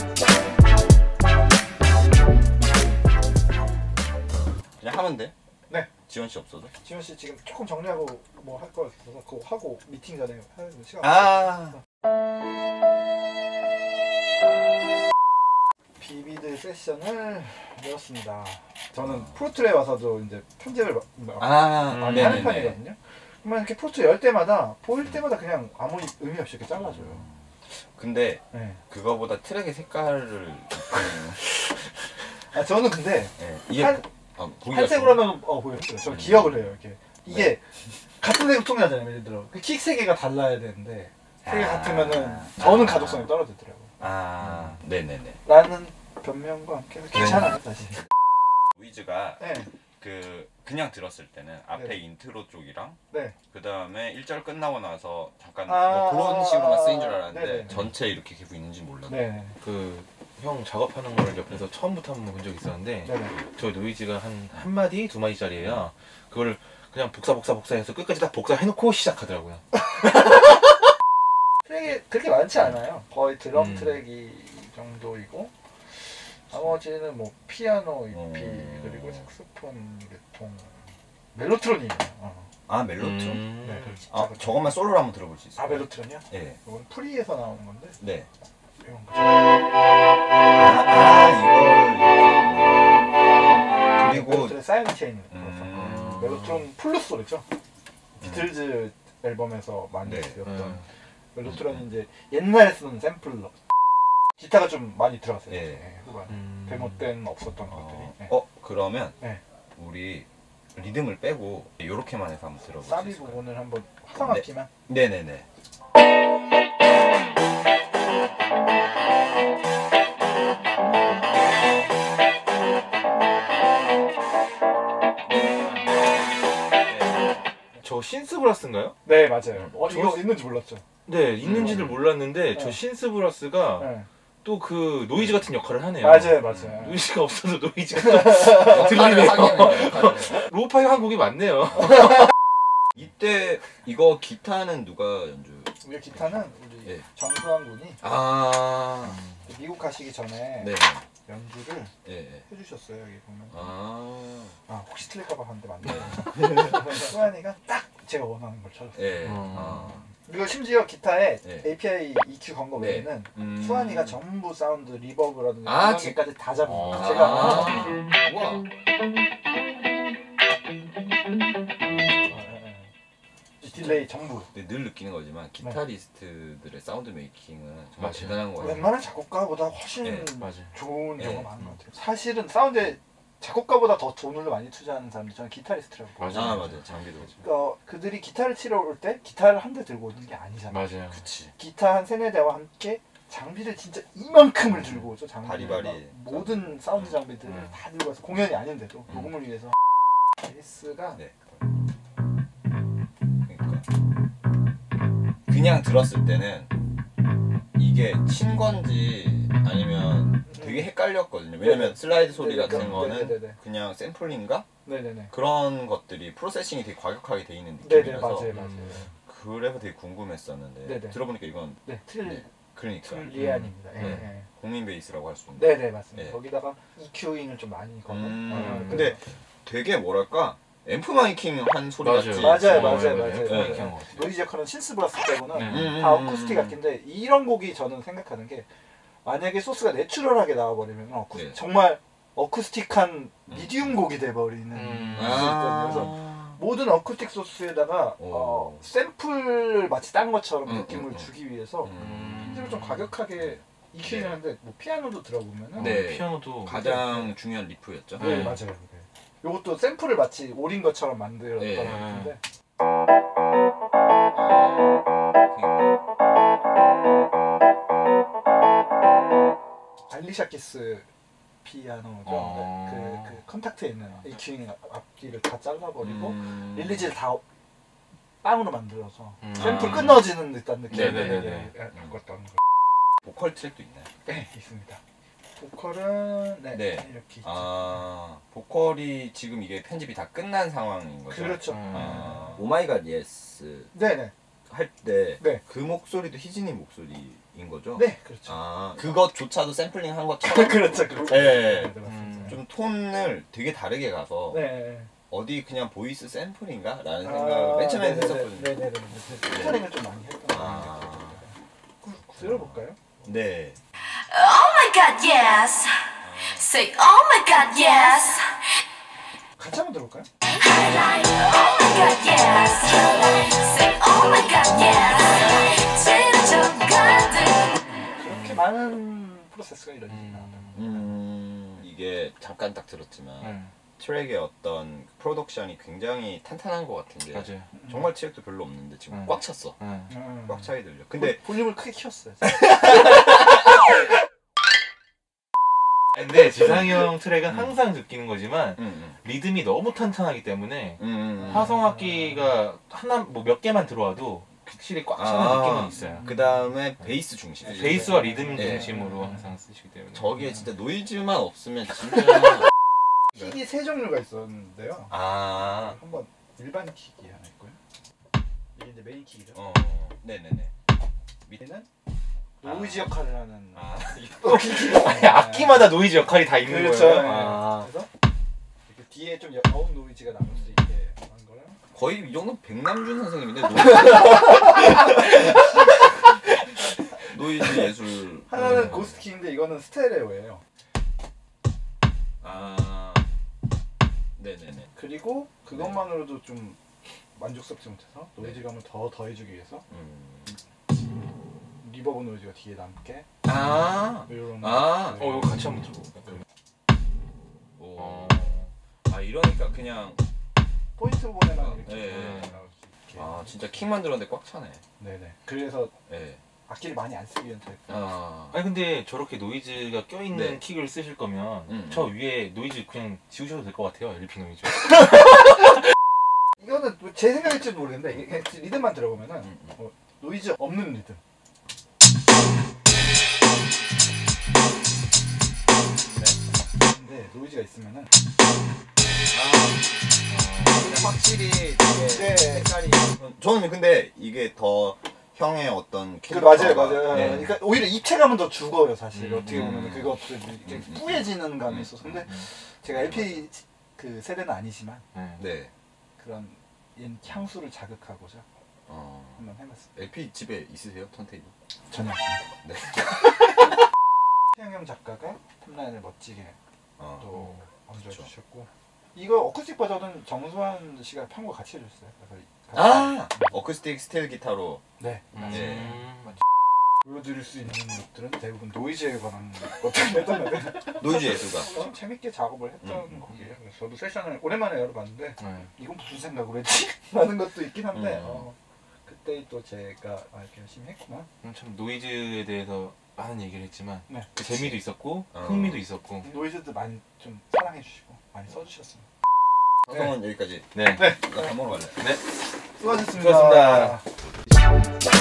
그냥 하면 돼? 네. 지원 씨 없어도? 지원 씨 지금 조금 정리하고 뭐 할 거 있어서 그거 하고 미팅 전에 하는 시간. 비비드 세션을 열었습니다. 저는 프로툴에 와서도 이제 편집을 많이 하는 편이거든요. 그러면 이렇게 프로툴 열 때마다 보일 때마다 그냥 아무 의미 없이 이렇게 잘라줘요. 근데 그거보다 트랙의 색깔을 저는 근데 이게 한색으로 하면 보였어요. 저 기억을 해요. 이렇게 이게 같은 색으로 통일하잖아요. 예를 들어 킥 세 개가 달라야 되는데 세 개 같으면은 저는 가독성이 떨어지더라고요. 네네네. 라는 변명과 함께 괜찮아요 사실. 노이즈가 그냥 들었을 때는 앞에 인트로 쪽이랑 그 다음에 1절 끝나고 나서 잠깐 뭐 그런 식으로만 쓰인 줄 알았는데 전체 이렇게 계속 있는지 몰랐네. 그 형 작업하는 걸 옆에서 처음부터 한번 본 적이 있었는데 저 노이즈가 한 마디 두 마디짜리예요. 그거를 그냥 복사해서 끝까지 딱 복사해놓고 시작하더라고요. 트랙이 그렇게 많지 않아요. 거의 드럼 트랙이 정도이고 나머지는 뭐 피아노 EP 그리고 색소폰, 유레통, 멜로트론이에요. 멜로트론? 네. 저것만 솔로로 한번 들어볼 수 있어요. 멜로트론이요? 네. 이건 프리에서 나오는 건데. 네. 이런 거. 이걸 그리고 멜로트론 사이렌 체인. 멜로트론 플루스로죠. 비틀즈 앨범에서 많이 쓰였던 멜로트론이 이제 옛날에 쓰는 샘플러. 기타가 좀 많이 들어갔어요. 후반. 데모 때는 없었던 것들이. 그러면 우리 리듬을 빼고 이렇게만 해서 한번 들어볼 수 있을까요? 사비 부분을 한번 화성악기만. 네네네. 저 신스브라스인가요? 네 맞아요. 이거 있는지 몰랐죠. 네 있는지를 몰랐는데 저 신스브라스가 또 그 노이즈 같은 역할을 하네요. 맞아요. 노이즈가 없어도 노이즈가 들리네요. 로우파이 한 곡이 많네요. 이때 이거 기타는 누가 연주? 우리 기타는 우리 정수환 군이 미국 가시기 전에 연주를 해주셨어요. 여기 보면. 혹시 틀릴까봐 봤는데 맞네요. 수환이가 딱 제가 원하는 걸 찾았어요. 그리고 심지어 기타에 API EQ 건 거 외에는 수환이가 전부 사운드, 리버브라든지 이런 게까지 다 잡습니다. 제가 우와. 딜레이 전부. 늘 느끼는 거지만 기타리스트들의 사운드 메이킹은 정말 대단한 거예요. 웬만한 작곡가보다 훨씬 좋은 경우가 많은 것 같아요. 사실은 사운드에 작곡가보다 더 돈을 많이 투자하는 사람들이 저는 기타리스트라고 봐요. 맞아요. 장비도. 그러니까 그들이 기타를 치러 올 때 기타를 한 대 들고 오는 게 아니잖아요. 맞아요. 그치. 기타 한 세네 대와 함께 장비를 진짜 이만큼을 들고 오죠. 바리바리. 모든 사운드 장비들을 다 들고 와서 공연이 아닌데도 녹음을 위해서. 베이스가 그러니까 그냥 들었을 때는 이게 친 건지 아니면 되게 헷갈렸거든요. 왜냐면 슬라이드 소리 같은 거는 그냥 샘플인가? 그런 것들이 프로세싱이 되게 과격하게 돼 있는 느낌이라서 맞아요. 그래서 되게 궁금했었는데 들어보니까 이건 트릴리안입니다. 국민 베이스라고 할 수 있는. 네 맞습니다. 거기다가 EQ잉을 좀 많이 걸고. 근데 되게 뭐랄까 앰프 마이킹 한 소리 같지. 맞아요. 노이즈 역할은 신스브라스 빼고는 다 어쿠스틱 악기인데 이런 곡이 저는 생각하는 게 만약에 소스가 내추럴하게 나와버리면 정말 어쿠스틱한 미디움 곡이 돼버리는 그래서 모든 어쿠스틱 소스에다가 샘플 마치 딴 것처럼 느낌을 주기 위해서 실제로 좀 과격하게 EQ를 하는데 뭐 피아노도 들어보면은 피아노도 가장 중요한 리프였죠. 맞아요. 요것도 샘플을 마치 오린 것처럼 만들었던 것 같은데 알리샤 키스 피아노죠. 그 컨택트에 있는 EQ잉 앞뒤를 다 잘라버리고 릴리즈를 다 빵으로 만들어서 샘플 끊어지는 듯한 느낌을 바꿨던 거. 보컬 트랙도 있나요? 네 있습니다. 보컬은 이렇게 있죠. 보컬이 지금 이게 편집이 다 끝난 상황인 거죠? 그렇죠. 오마이갓 예스. 네네. 할 때 네. 그 목소리도 희진이 목소리인 거죠? 네, 그렇죠. 아, 그것조차도 샘플링 한 것처럼 그렇죠, 그렇죠. 네. 맞습니다. 좀 톤을 되게 다르게 가서 네. 어디 그냥 보이스 샘플인가? 라는 생각을 맨 처음에 했었거든요. 네네네. 스타링을 좀 많이 했던 것 같아요. 들어볼까요? 네. Oh my god, yes. Say, oh my god, yes. 같이 한번 들어볼까요? Oh my god, yes. Say, oh my god, yes. 지나쳐가듯. 그렇게 많은 프로세스가 이루어진다. 이게 잠깐 딱 들었지만 트랙의 어떤 프로덕션이 굉장히 탄탄한 것 같은 게 맞아요. 정말 트랙도 별로 없는데 지금 꽉 찼어. 꽉 차게 들려. 근데 볼륨을 크게 키웠어요. 근데 지상이 형 트랙은 항상 느끼는 거지만 리듬이 너무 탄탄하기 때문에 화성악기가 하나 뭐 몇 개만 들어와도 확실히 꽉 차는 느낌은 있어요. 그 다음에 베이스 중심. 베이스와 리듬 중심으로 항상 쓰시기 때문에 저기에 진짜 노이즈만 없으면 진짜 킥이 세 종류가 있었는데요. 한번 일반 킥이 하나 있고요. 이게 이제 메인 킥이죠. 네네네. 밑에는 노이즈 역할을 하는. 아니, 악기마다 노이즈 역할이 다 있는 그렇죠. 거예요. 그래서 이렇게 뒤에 좀 더운 노이즈가 남을 수 있게 하는 거랑. 거의 이 정도 백남준 선생님인데 노이즈 예술. 하나는 고스트킥인데 이거는 스테레오예요. 네네네. 그리고 그것만으로도 좀 만족스럽지 못해서 노이즈감을 더 더해주기 위해서 리버브 노이즈가 뒤에 남게 이런 이거 같이 한번 들어볼까요? 이러니까 그냥 포인트 부분에만 이렇게 네. 나올 수 있게. 진짜 킥만 들었는데 꽉 차네. 네네. 그래서 네. 악기를 많이 안 쓰기 위한 타입. 아니 근데 저렇게 노이즈가 껴있는 네. 킥을 쓰실 거면 저 위에 노이즈 그냥 지우셔도 될 것 같아요. LP 노이즈. 이거는 제 생각일지도 모르겠는데 이게 리듬만 들어보면은 노이즈 없는 리듬. 근데 노이즈가 있으면은 확실히 네. 색깔이 저는 근데 이게 더 형의 어떤 맞아요. 네. 그러니까 오히려 입체감은 더 죽어요 사실. 어떻게 보면 그것들이 이렇게 뿌얘지는 감이 있어서. 근데 제가 LP 그 세대는 아니지만 네. 그런 향수를 자극하고자 한번 해봤습니다. LP 집에 있으세요? 턴테이블? 전혀 없습니다. 네. 태영형 작가가 탑라인을 멋지게 또 얹어주셨고 이거 어쿠스틱 버전은 정수환 씨가 편곡 같이 해줬어요. 그래서 어쿠스틱 스틸 기타로. 네. 네. 보여드릴 수 있는 것들은 대부분 노이즈에 관한 것들을 했던 노이즈 예술가. 재밌게 작업을 했던 곡이에요. 그래서 저도 세션을 오랜만에 열어봤는데 이건 무슨 생각을 했지? 라는 것도 있긴 한데 그때 또 제가 이렇게 열심히 했구나. 참 노이즈에 대해서 많은 얘기를 했지만 네. 그 재미도 있었고 흥미도 있었고 노이즈도 많이 좀 사랑해 주시고 많이 써주셨습니다. 방송은 여기까지. 네. 나 밥 먹으러 갈래. 네. 수고하셨습니다. 수고하셨습니다.